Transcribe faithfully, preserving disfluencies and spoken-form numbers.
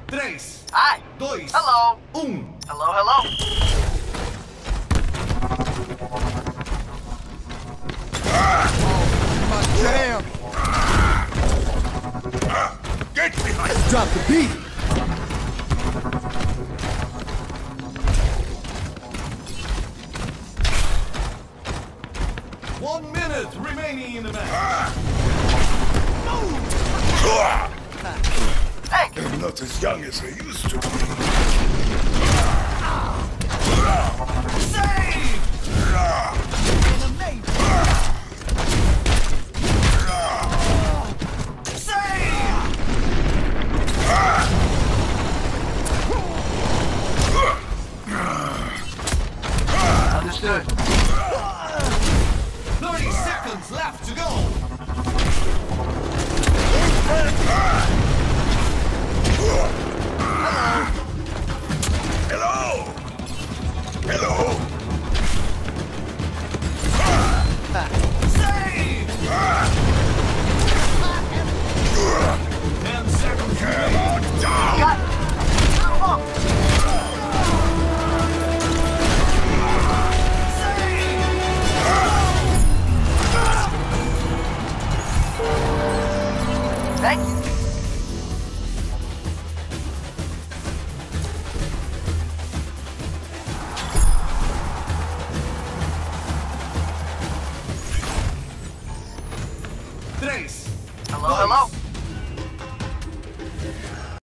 Tres. Hi. Dois. Hello. Um. Hello, hello. Damn! Get behind! Drop the beat! One minute remaining in the match. Hey! I'm not as young as I used to be. Save!